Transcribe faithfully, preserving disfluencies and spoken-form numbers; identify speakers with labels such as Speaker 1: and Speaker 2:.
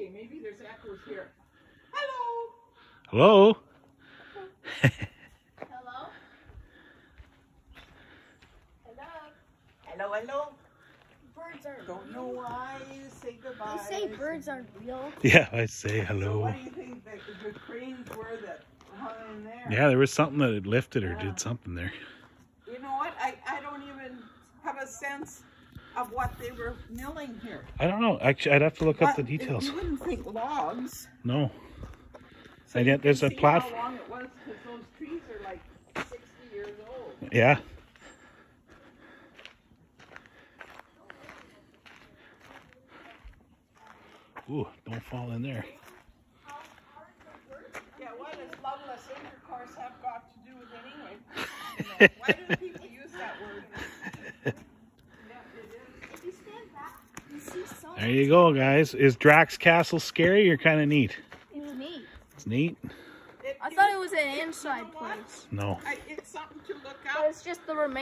Speaker 1: Okay, maybe there's echoes here. Hello.
Speaker 2: Hello.
Speaker 1: Hello. Hello. Hello, hello.
Speaker 3: Birds aren't
Speaker 1: Don't
Speaker 3: real.
Speaker 1: know why you say goodbye.
Speaker 3: They say birds aren't real.
Speaker 2: Yeah, I say
Speaker 1: So
Speaker 2: hello.
Speaker 1: what do you think that the cranes were that hung in there?
Speaker 2: Yeah, there was something that had lifted or did something there.
Speaker 1: You know what? I, I don't even have a sense of what they were milling here.
Speaker 2: I don't know. Actually, I'd have to look
Speaker 1: But
Speaker 2: up the details.
Speaker 1: You wouldn't think logs.
Speaker 2: No.
Speaker 1: So
Speaker 2: And
Speaker 1: you
Speaker 2: yet there's
Speaker 1: can
Speaker 2: a
Speaker 1: see
Speaker 2: platform.
Speaker 1: how long it was, because those trees are like sixty years old.
Speaker 2: Yeah. Ooh, don't fall in there.
Speaker 1: Yeah, what does loveless intercourse have got to do with it anyway? You know, why do people use that word? Yeah, it is.
Speaker 3: If you stand back, you see so
Speaker 2: There you go, guys. Is Drac's castle scary or kind of neat?
Speaker 3: It's neat.
Speaker 2: It's neat.
Speaker 1: It,
Speaker 3: I
Speaker 1: you
Speaker 3: thought
Speaker 1: know,
Speaker 3: it was an
Speaker 1: you
Speaker 3: inside
Speaker 1: know what?
Speaker 3: place.
Speaker 2: No.
Speaker 1: I, it's something to look
Speaker 3: But
Speaker 1: up.
Speaker 3: it's just the remains.